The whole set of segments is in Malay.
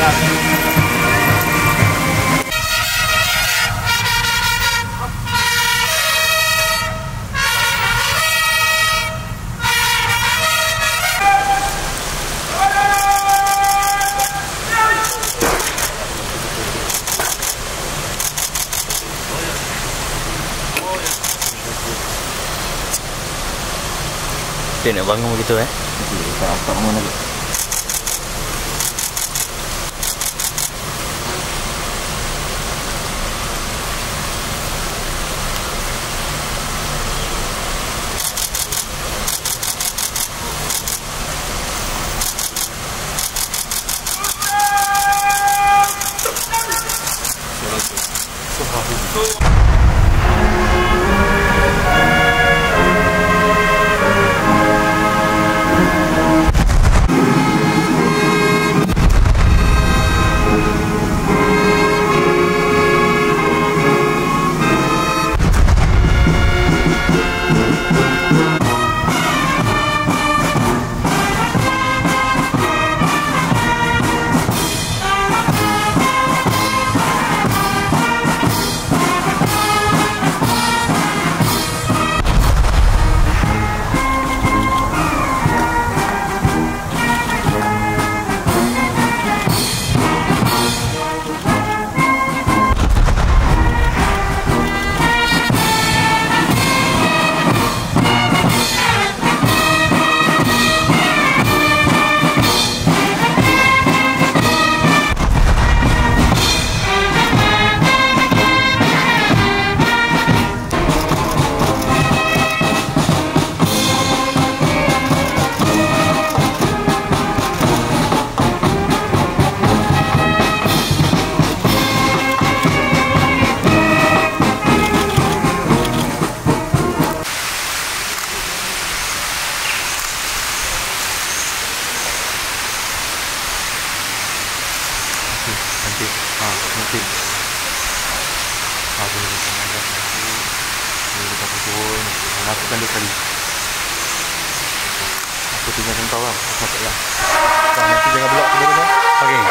Dia nak bangun begitu Tak bangun lagi. Nanti ada penanggap nanti kita turun matikan dia sekali. Aku tinggalkan kau lah, aku tak lah. Nanti jangan belak ke mana. Okey.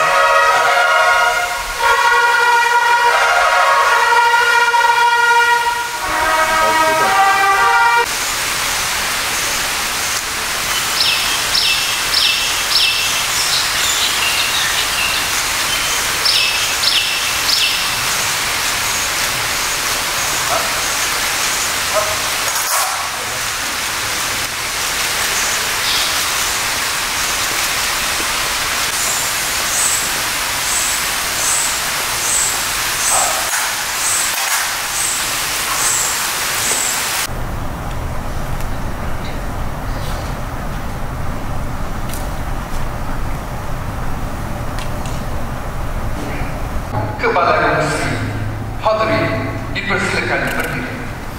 Kepada Muslim, hadirin dipersilakan berdiri.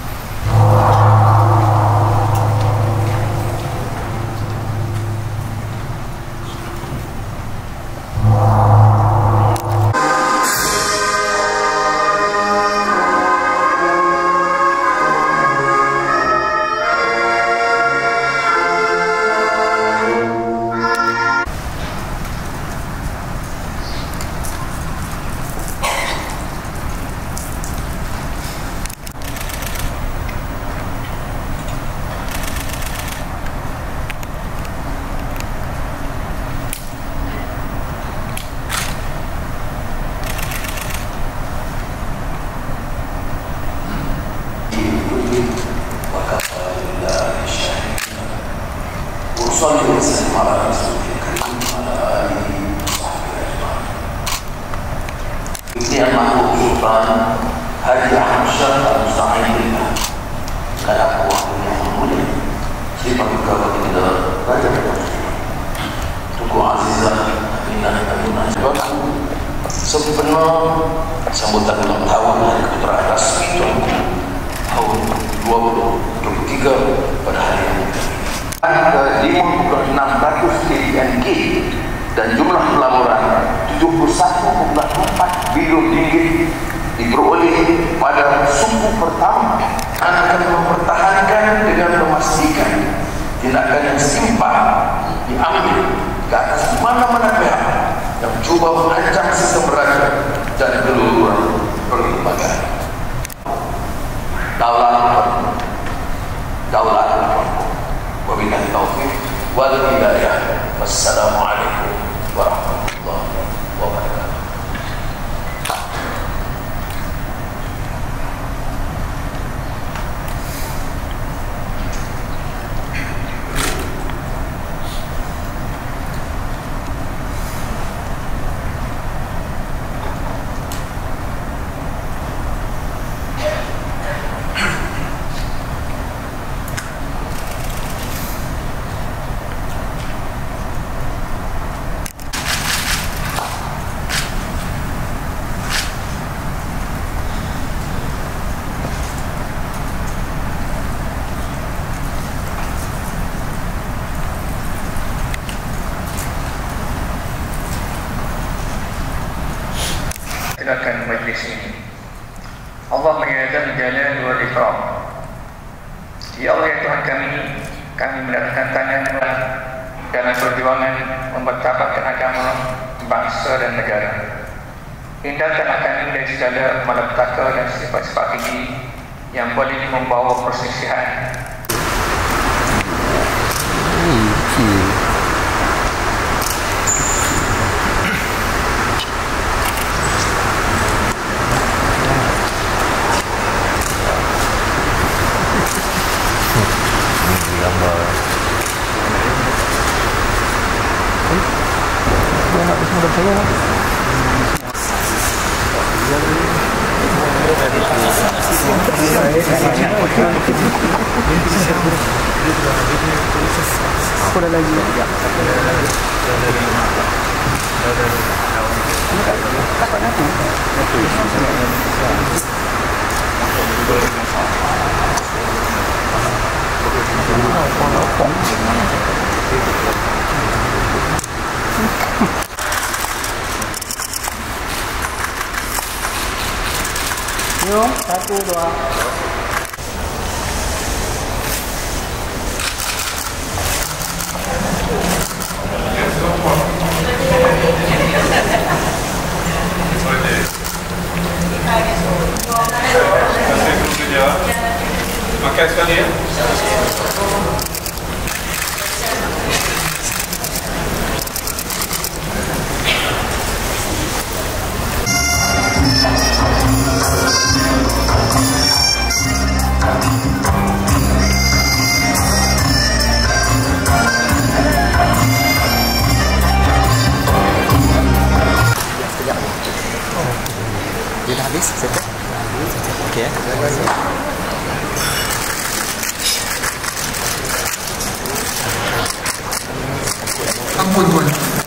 صلي وسلم على رسولك الكريم وعلى آله وصحبه أجمعين. Ini makhluk sultan Haji Ahmad Syah Al-Musta'in Billah. Kalau aku waktu yang mulia, siapa juga bagi kita Raja Ketua Tuku Azizah Aminah Aminah Jawabku sempena sambutan ulang tahun Hari Keputeraan Rasmi Tuanku tahun 2023 pada hari yang mulia. Angka 5,600 TNK dan jumlah pelaburan 71,4 bilion ringgit diperoleh pada suku pertama. Akan mempertahankan dengan memastikan tindakan yang setimpal diambil ke atas mana-mana pihak yang cuba wal hidayah. Wassalamualaikum warahmatullahi wabarakatuh. Silakan majlis ini. Allah ya Dzal Jalal wal Ikram. Ya Allah ya Tuhan kami mendapatkan tangan dalam perjuangan mempertabatkan agama, bangsa dan negara. Hindarkanlah kami dari segala malapetaka dan sifat-sifat tinggi yang boleh membawa perselisihan. Aku dah lagi. Dapat aku. Yo, 1, 2. Makan sekali ya. Dia dah habis? Settle? Okey ya. Ampun tuan.